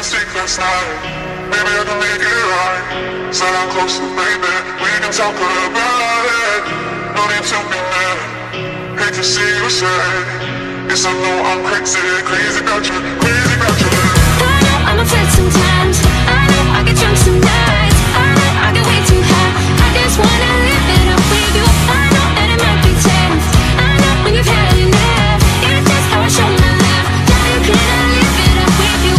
mistake last night. Maybe I can make it right. Sit down closer, baby. We can talk about it. No need to be mad. Hate to see you sad. Yes, I know I'm crazy, crazy about you, crazy about you. I know I'm upset sometimes. I know I get drunk some nights. I know I get way too high. I just wanna live it up with you. I know that it might be tough. I know when you've had enough. It's just how I show my love. Darling, can I live it up with you?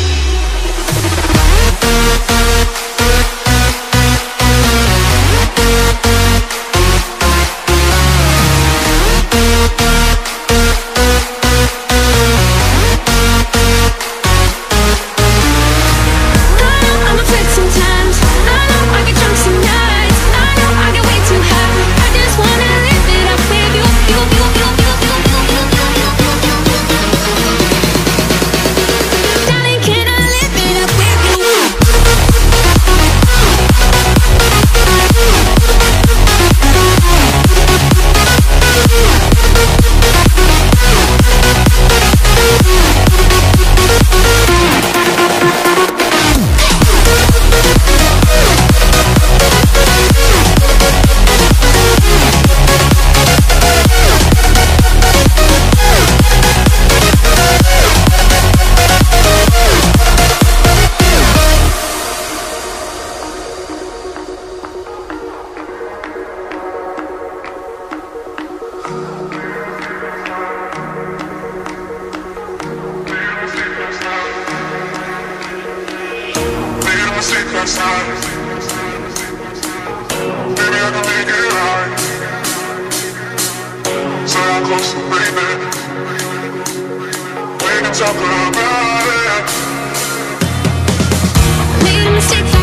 Maybe I can make it right. So I'm close to baby. We can talk about it. Made a mistake.